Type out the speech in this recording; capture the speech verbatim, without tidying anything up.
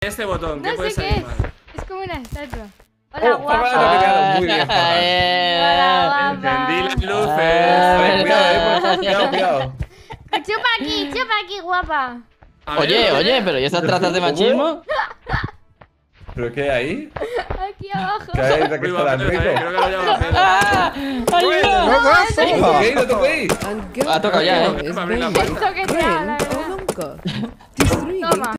Este botón, ¿qué No puede sé qué salir es. mal? Es como una estatua. Hola, Oh, guapa. Farfán, te quedado muy bien, Farfán. Hola, Encendí las guapa. luces. Vale, cuidado, eh, por- cuidado, cuidado. Chupa aquí, chupa aquí, guapa. A ver, Oye, oye, pero ¿y esas trazas de machismo? ¿Pero qué hay ahí? Aquí abajo. ¿Qué hay de que Uy, está va, tan espera, eh, rico? creo que lo lleva Pedro. ¡Ah! ¡Ayuda! No das No sopa. toquéis, no toquéis. And go Ha tocado ya, eh. is Para abrir la vain. puerta. Esto que sea, la Grin verdad. o nunca. Destruir. Toma.